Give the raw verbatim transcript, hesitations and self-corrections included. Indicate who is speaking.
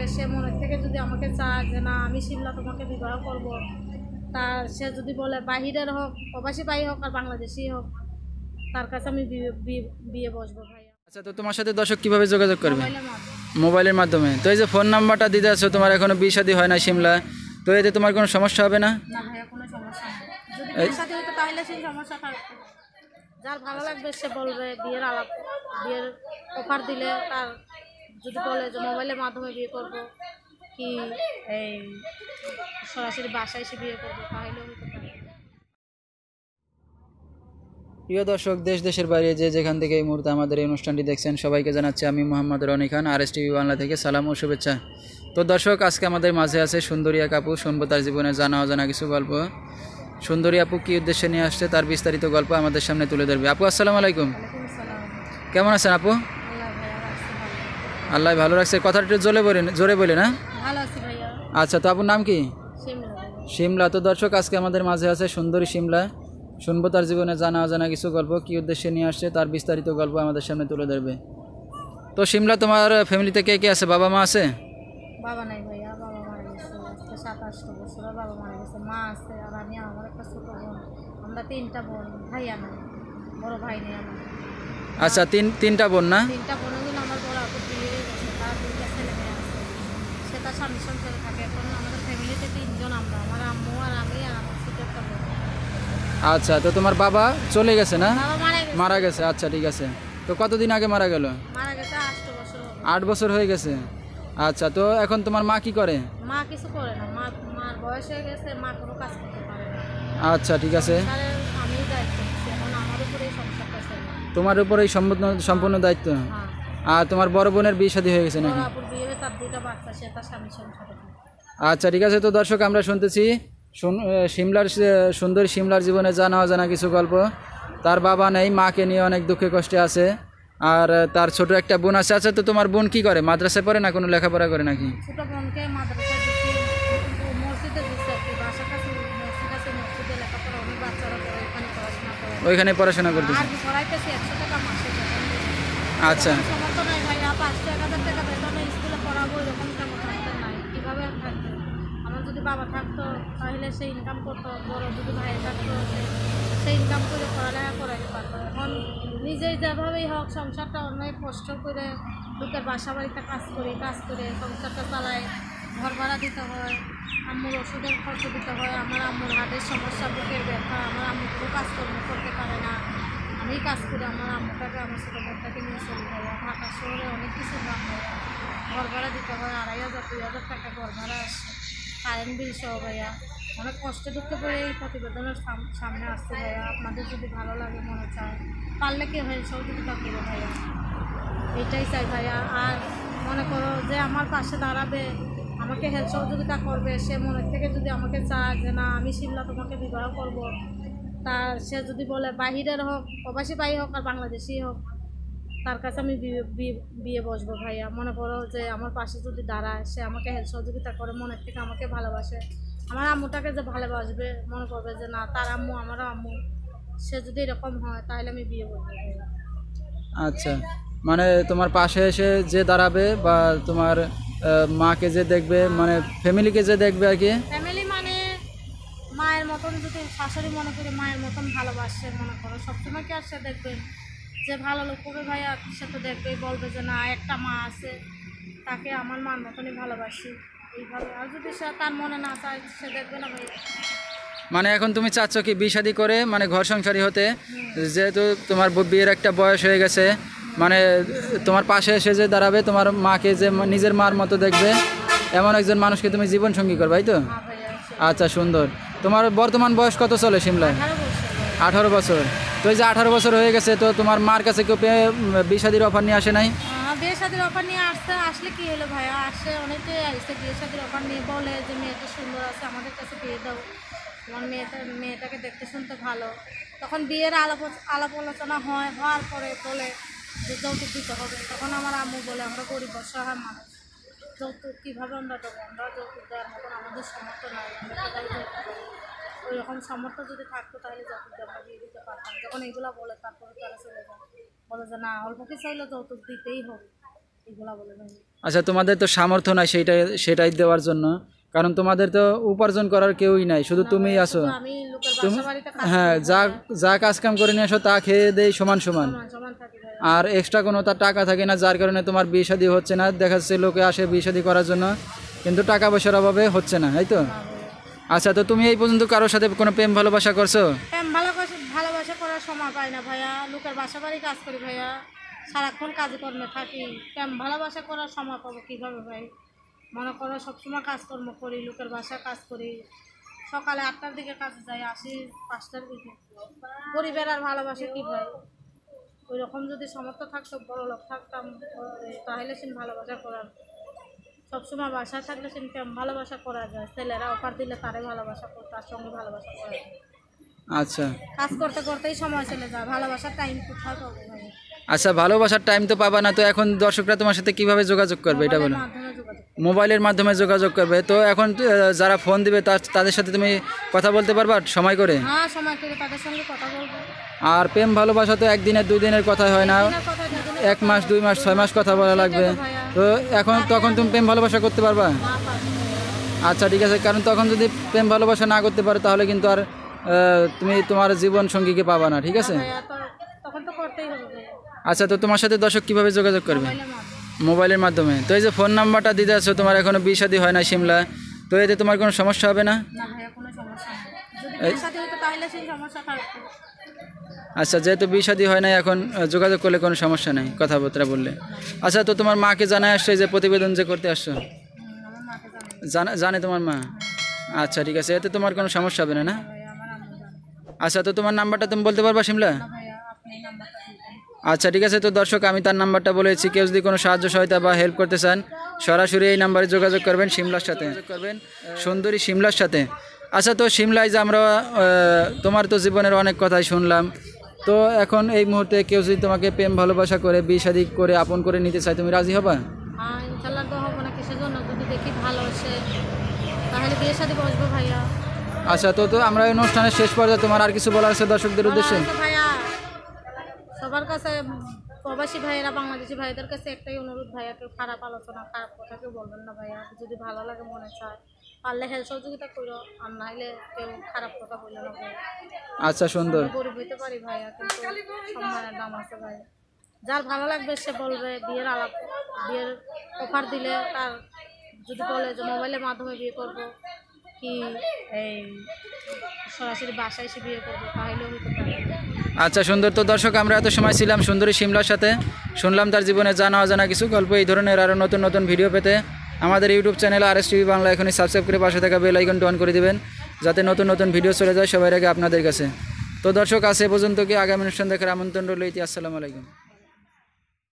Speaker 1: সে মনের থেকে যদি আমাকে চায় যে না আমি শিমলা তোমাকে বিবাহ করব, তার সে যদি বলে বাহিরের হোক, প্রবাসী ভাই হোক আর বাংলাদেশি হোক, তার কাছে আমি বিয়ে বিয়ে- বিয়ে বসবো ভাইয়া।
Speaker 2: আচ্ছা, তো তোমার সাথে দর্শক কিভাবে যোগাযোগ করবে?
Speaker 1: মোবাইলের মাধ্যমে।
Speaker 2: মোবাইলের মাধ্যমে। তো এই যে ফোন নাম্বারটা দিতে আছো, তোমার এখনো বিয়ে শাদী হয় না শিমলা, তো এতে তোমার কোনো সমস্যা হবে না?
Speaker 1: না ভাইয়া, কোনো সমস্যা নেই। যদি বিয়ের সাথে হতো তাহলে সেই সমস্যা থাকতো। যার ভালো লাগবে সে বলবে, বিয়ের আলাপ বিয়ের অফার দিলে তার যদি বলে যে মোবাইলের মাধ্যমে বিয়ে করব কি এই সরাসরি বাসায় এসে বিয়ে করবো, তাহলেও হতে পারে।
Speaker 2: প্রিয় দর্শক, দেশ দেশের বাইরে যে যেখান থেকে এই মুহূর্তে আমাদের এই অনুষ্ঠানটি দেখছেন, সবাইকে জানাচ্ছি আমি মোহাম্মদ রনি খান, আর এস টিভি বাংলা থেকে সালাম ও শুভেচ্ছা। তো দর্শক, আজকে আমাদের মাঝে আছে সুন্দরী এক আপু, শুনবো তার জীবনে জানা অজানা কিছু গল্প। সুন্দরী আপু কী উদ্দেশ্যে নিয়ে আসছে তার বিস্তারিত গল্প আমাদের সামনে তুলে ধরবে। আপু আসসালামু আলাইকুম।
Speaker 1: ওয়ালাইকুম আসসালাম।
Speaker 2: কেমন আছেন আপু?
Speaker 1: আল্লাহ ভাইয়া রাখছে ভালো।
Speaker 2: আল্লাহ ভালো রাখছে। কথাটা একটু জোরে বলেন, জোরে বলে না।
Speaker 1: ভালো আছি ভাইয়া।
Speaker 2: আচ্ছা, তো আপুর নাম কি?
Speaker 1: শিমলা ভাইয়া।
Speaker 2: শিমলা। তো দর্শক, আজকে আমাদের মাঝে আছে সুন্দরী শিমলা, শুনবো তার জীবনে জানা অজানা কিছু গল্প, কী উদ্দেশ্যে নিয়ে আসছে তার বিস্তারিত গল্প আমাদের সামনে তুলে ধরবে। তো শিমলা, তোমার ফ্যামিলিতে কে কে আছে? বাবা মা আছে?
Speaker 1: বাবা নাই ভাইয়া, বাবা মারা গেছে আজকে সাত আটটা বছর। বাবা মারা গেছে, মা আছে আর আমি, আমার একটা ছোট বোন। আমরা তিনটা বোন, ভাইয়া নাই, বড় ভাই নেই আমার।
Speaker 2: আচ্ছা, তিন তিনটা বোন না?
Speaker 1: তিনটা বোন হইল আমার বড় আপুর বিয়ে হয়ে গেছে, তার দুইটা ছেলে মেয়ে আছে, সে তার স্বামীর সংসারে থাকে। এখন আমাদের ফ্যামিলিতে তিনজন, আমরা, আমার আম্মু আর আমি আর আমার ছোট একটা বোন।
Speaker 2: আচ্ছা, তো তোমার বাবা চলে গেছে না?
Speaker 1: বাবা মারা গেছে।
Speaker 2: মারা গেছে, আচ্ছা ঠিক আছে। তো কতদিন আগে মারা গেল?
Speaker 1: মারা গেছে আট বছর হবে।
Speaker 2: আট বছর হয়ে গেছে। আচ্ছা, তো এখন তোমার মা কি করে?
Speaker 1: মা কিছু করে না, মা মার বয়স হয়ে গেছে, মা কোনো কাজ করতে পারে না।
Speaker 2: আচ্ছা ঠিক আছে।
Speaker 1: সংসারের আমি দায়িত্ব নিচ্ছি, এখন আমার উপরেই সংসারটা চলে।
Speaker 2: তোমার উপরেই সম্পূর্ণ সম্পূর্ণ দায়িত্ব।
Speaker 1: হ্যাঁ।
Speaker 2: আর তোমার বড় বোনের বিয়ে শাদী হয়ে গেছে
Speaker 1: বড়
Speaker 2: নাকি?
Speaker 1: আপুর বিয়ে হয়ে তার দুইটা বাচ্চা, সে তার স্বামীর সংসারে থাকে।
Speaker 2: আচ্ছা ঠিক আছে। তো দর্শক, আমরা শুনতেছি শুন- আহ, শিমলার সে- সুন্দর শিমলার জীবনে জানা অজানা কিছু গল্প। তার বাবা নেই, মাকে নিয়ে অনেক দুঃখে কষ্টে আছে, আর আহ, তার ছোট একটা বোন আছে। আচ্ছা, তো তোমার বোন কি করে? মাদ্রাসায় পড়ে না কোনো লেখাপড়া করে নাকি?
Speaker 1: ছোট বোনকে মাদ্রাসায় দিচ্ছি, মসজিদে দিচ্ছে আর কি, বাসা কাছে মসজিদ আছে, মসজিদে লেখাপড়া অনেক বাচ্চারা পড়ে, ওখানে পড়াশোনা করে।
Speaker 2: ওইখানে পড়াশোনা করতেছে।
Speaker 1: আর পড়াইতেছি একশো টাকা মাসে বেতন দিই।
Speaker 2: আচ্ছা
Speaker 1: সমর্থ নাই ভাইয়া, পাঁচশো এক হাজার টাকা বেতনে স্কুলে পড়াবো, এরকম তেমন আমাদের নাই। কীভাবে আর থাকবে? আমার যদি বাবা থাকতো তাহলে সে ইনকাম করতো, বড় যদি ভাই থাকতো সে ইনকাম করে পড়ালেখা করাইতে পারতো। এখন নিজেই যেভাবেই হোক সংসারটা অনেক কষ্ট করে, লোকের বাসা বাড়িতে কাজ করি, কাজ করে সংসারটা চালায়, ঘর ভাড়া দিতে হয়, আম্মুর ওষুধের খরচ দিতে হয়, আমার আম্মুর হাটের সমস্যা, বুকের ব্যথা, আমার আম্মু কোনো কাজকর্ম করতে পারে না, আমি কাজ করি, আমার আম্মুটাকে, আমার ছোটো বোনটাকে নিয়ে চলি ভাইয়া। ঢাকা শহরে অনেক কিছু দাম ভাইয়া, ঘর ভাড়া দিতে হয় আড়াই হাজার দুই হাজার টাকা ঘর ভাড়া আসে, কারেন্ট বিল সহ ভাইয়া। অনেক কষ্টে দুঃখে করে এই প্রতিবেদনের সাম- সামনে আসছে ভাইয়া। আপনাদের যদি ভালো লাগে, মনে চায়, পারলে কি হয় সহযোগিতা করো ভাইয়া, এইটাই চাই ভাইয়া। আর মনে করো যে আমার পাশে দাঁড়াবে, আমাকে হেল্প সহযোগিতা করবে, সে মনের থেকে যদি আমাকে চায় যে না আমি শিমলা তোমাকে বিবাহ করব, তার সে যদি বলে বাহিরের হোক, প্রবাসী ভাই হোক আর বাংলাদেশি হোক, তার কাছে আমি বিয়ে বিয়ে বিয়ে বসবো ভাইয়া। মনে করো যে আমার পাশে যদি দাঁড়ায়, সে আমাকে হেল্প সহযোগিতা করে, মনের থেকে আমাকে ভালোবাসে, আমার আম্মুটাকে যে ভালোবাসবে, মনে করবে যে না তার আম্মু আমারও আম্মু, সে যদি এরকম হয় তাহলে আমি বিয়ে বসবো ভাইয়া।
Speaker 2: আচ্ছা, মানে তোমার পাশে এসে যে দাঁড়াবে বা তোমার আহ, মাকে যে দেখবে, মানে ফ্যামিলিকে যে দেখবে আর কি।
Speaker 1: ফ্যামিলি মানে মায়ের মতন, যদি শাশুড়ি মনে করি মায়ের মতন ভালোবাসে, মনে করো সবসময় কি আর সে দেখবেন যে ভালো লোক হবে ভাইয়া, সে তো দেখবেই, বলবে যে না একটা মা আছে, তাকে আমার মার মতনই ভালোবাসি, এইভাবে। আর যদি সে তার মনে না চায়, সে দেখবে না ভাইয়া।
Speaker 2: মানে এখন তুমি চাচ্ছ কি বিয়ে শাদী করে মানে ঘর সংসারী হতে, যেহেতু তোমার ব- বিয়ের একটা বয়স হয়ে গেছে, মানে তোমার পাশে এসে যে দাঁড়াবে, তোমার মাকে যে মা- নিজের মার মতো দেখবে, এমন একজন মানুষকে তুমি জীবন সঙ্গী করবে, তাই তো?
Speaker 1: হ্যাঁ ভাইয়া, সে
Speaker 2: আচ্ছা সুন্দর। তোমার বর্তমান বয়স কত চলে শিমলায়?
Speaker 1: আঠারো বছর ভাইয়া।
Speaker 2: আঠারো বছর। তো এই যে আঠারো বছর হয়ে গেছে, তো তোমার মার কাছে কেউ পেয়ে বিয়ে শাদীর অফার নিয়ে আসে নাই?
Speaker 1: আহ, বিয়ে শাদির অফার নিয়ে আসতে আসলে কি হলো ভাইয়া, আসে অনেকে আসছে বিয়ে শাদির অফার নিয়ে, বলে যে মেয়েটা সুন্দর আছে, আমাদের কাছে বিয়ে দাও, তোমার মেয়েটা মেয়েটাকে দেখতে শুনতে ভালো। তখন বিয়ের আলাপ আলাপ আলোচনা হয়, হওয়ার পরে বলে যে যৌতুক দিতে হবে। তখন আমার আম্মু বলে আমরা গরিব অসহায় মানুষ, যৌতুক কীভাবে আমরা দেবো, আমরা যৌতুক দেওয়ার মতন আমাদের সামর্থ্য নাই, আমরা কোথায় যৌতুক দেবো? ওই রকম সামর্থ্য যদি থাকতো তাহলে যৌতুক দিয়ে আমরা বিয়ে দিতে পারতাম। যখন এইগুলো বলে তারপরে তারা চলে যায়, বলে যে না অল্প কিছু হইলে যৌতুক দিতেই হবে। এগুলা বলে ভাই।
Speaker 2: আচ্ছা, তোমাদের তো সামর্থ্য নাই সেইটাই সেটাই দেওয়ার জন্য, কারণ তোমাদের তো উপার্জন করার কেউই নাই, শুধু তুমিই আছো।
Speaker 1: শুধু আমি লোকের
Speaker 2: তুমি
Speaker 1: বাসা বাড়িতে কাজ
Speaker 2: হ্যাঁ,
Speaker 1: করি
Speaker 2: যা
Speaker 1: ভাইয়া।
Speaker 2: যা কাজ কাম করে নিয়ে আসো তা খেয়ে দেই সমান সমান,
Speaker 1: সমান সমান থাকি ভাইয়া।
Speaker 2: আর এক্সট্রা কোনো তার টাকা থাকে না, যার কারণে তোমার বিয়ে শাদী হচ্ছে না। দেখা যাচ্ছে লোকে আসে বিয়ে শাদী করার জন্য, কিন্তু টাকা পয়সার অভাবে হচ্ছে না, তাই তো?
Speaker 1: না ভাইয়া।
Speaker 2: আচ্ছা, তো তুমি এই পর্যন্ত কারোর সাথে কোনো প্রেম ভালোবাসা করছো?
Speaker 1: প্রেম ভালোবাসা ভালোবাসা করার সময় পাই না ভাইয়া, লোকের বাসা বাড়ি কাজ করি ভাইয়া, সারাক্ষণ কাজকর্মে থাকি, প্রেম ভালোবাসা করার সময় পাবো কীভাবে ভাই? মনে করো সবসময় কাজকর্ম করি, লোকের বাসা কাজ করি, সকালে আটটার দিকে কাজে যাই, আসি পাঁচটার দিকে। পরিবার আর ভালোবাসা কী ভাই? ওই রকম যদি সামর্থ্য থাকতো, বড় লোক থাকতাম, তাহলে সে ভালোবাসা করার, সবসময় বাসায় থাকলে সে প্রেম ভালোবাসা করা যায়, ছেলেরা অফার দিলে তারে ভালোবাসা করে, তার সঙ্গে ভালোবাসা করা যায়।
Speaker 2: আচ্ছা
Speaker 1: কাজ করতে করতেই সময় চলে যায়, ভালোবাসার টাইম কোথায় পাবো ভাই?
Speaker 2: আচ্ছা, ভালোবাসার টাইম তো পাবা না, তো এখন দর্শকরা তোমার সাথে কিভাবে যোগাযোগ করবে এটা বলো?
Speaker 1: মোবাইলের মাধ্যমে যোগাযোগ।
Speaker 2: মোবাইলের মাধ্যমে যোগাযোগ করবে, তো এখন আহ, যারা ফোন দিবে তার তাদের সাথে তুমি কথা বলতে পারবা সময় করে?
Speaker 1: হ্যাঁ, সময় করে তাদের সঙ্গে কথা বলবো।
Speaker 2: আর প্রেম ভালোবাসা তো একদিনের দুই দিনের কথা হয় না,
Speaker 1: দিনের কথা দুদিনের
Speaker 2: এক মাস দুই মাস ছয় মাস কথা বলা লাগবে। তো এখন তখন তুমি প্রেম ভালোবাসা করতে পারবা?
Speaker 1: না পারবো।
Speaker 2: আচ্ছা ঠিক আছে, কারণ তখন যদি প্রেম ভালোবাসা না করতে পারো তাহলে কিন্তু আর আহ, তুমি তোমার জীবন সঙ্গীকে পাবা না, ঠিক আছে?
Speaker 1: ভাইয়া তো তখন তো করতেই হবে ভাইয়া,
Speaker 2: আচ্ছা, তো তোমার সাথে দর্শক কিভাবে যোগাযোগ করবে?
Speaker 1: মোবাইলের মাধ্যমে।
Speaker 2: মোবাইলের মাধ্যমে। তো এই যে ফোন নাম্বারটা দিতে আছো, তোমার এখনো বিয়ে শাদী হয় না সিমলা, তো এতে তোমার কোনো সমস্যা হবে না?
Speaker 1: না ভাইয়া, কোনো সমস্যা নেই, যদি বিয়ের সাথে হতো তাহলে সেই সমস্যা থাকতো।
Speaker 2: আচ্ছা, যেহেতু বিয়ে শাদী হয় না এখন আহ, যোগাযোগ করলে কোনো সমস্যা নেই কথাবার্তা বললে। আচ্ছা, তো তোমার মাকে জানায় আসছো এই যে প্রতিবেদন যে করতে আসছো?
Speaker 1: হুম, আমার মাকে জানাই
Speaker 2: জানা জানে তোমার মা? আচ্ছা ঠিক আছে, এতে তোমার কোনো সমস্যা হবে না না?
Speaker 1: ভাইয়া, আমার আম্মু জানে।
Speaker 2: আচ্ছা, তো তোমার নাম্বারটা তুমি বলতে পারবা সিমলা?
Speaker 1: না ভাইয়া, আপনি এই নাম্বারটা দিবেন।
Speaker 2: আচ্ছা ঠিক আছে, তো দর্শক আমি তার নাম্বারটা বলেছি, কেউ যদি কোনো সাহায্য সহায়তা বা হেল্প করতে চান সরাসরি এই নাম্বারে যোগাযোগ করবেন সিমলার সাথে, করবেন সুন্দরী সিমলার সাথে। আচ্ছা, তো সিমলায় যে আমরা আহ, তোমার তো জীবনের অনেক কথাই শুনলাম, তো এখন এই মুহূর্তে কেউ যদি তোমাকে প্রেম ভালোবাসা করে বিয়ে শাদী করে আপন করে নিতে চায়, তুমি রাজি হবা?
Speaker 1: হ্যাঁ, ইনশাল্লাহ তো হবো না, কিসের জন্য? যদি দেখি ভালো হচ্ছে তাহলে বিয়ের সাথে বসবো ভাইয়া।
Speaker 2: আচ্ছা, তো তো আমরা এই অনুষ্ঠানের শেষ পর্যায়ে তোমার আর কিছু বলার আছে দর্শকদের উদ্দেশ্যে?
Speaker 1: বলা আছে ভাইয়া, সবার কাছে, প্রবাসী ভাইয়েরা বাংলাদেশি ভাইদের কাছে একটাই অনুরোধ ভাইয়া, কেউ খারাপ আলোচনা খারাপ কথা কেউ বলবেন না ভাইয়া, যদি ভালো লাগে মনে চায় পারলে হেল্প সহযোগিতা করো, আর নাহলে কেউ খারাপ কথা বললো না ভাইয়া।
Speaker 2: আচ্ছা সুন্দর।
Speaker 1: আমরা গরিব হইতে পারি ভাইয়া, কিন্তু সম্মানের দাম আছে ভাই। যার ভালো লাগবে সে বলবে, বিয়ের আলাপ বিয়ের অফার দিলে তার যদি বলে যে মোবাইলের মাধ্যমে বিয়ে করব কি এই সরাসরি বাসায় এসে বিয়ে করবো, তাহলেও হইতে পারে।
Speaker 2: আচ্ছা সুন্দর। তো দর্শক, আমরা এত সময় ছিলাম সুন্দরী সিমলার সাথে, শুনলাম তার জীবনে জানা অজানা কিছু গল্প। এই ধরনের আরও নতুন নতুন ভিডিও পেতে আমাদের YouTube channel R S TV Bangla এখনই সাবস্ক্রাইব করে পাশে থাকা বেল আইকনটি অন করে দিবেন, যাতে নতুন নতুন ভিডিও চলে যায় সবার আগে আপনাদের কাছে। তো দর্শক, আজ এ পর্যন্ত কি, আগামী অনুষ্ঠান দেখার আমন্ত্রণ রইল। আসসালামু আলাইকুম।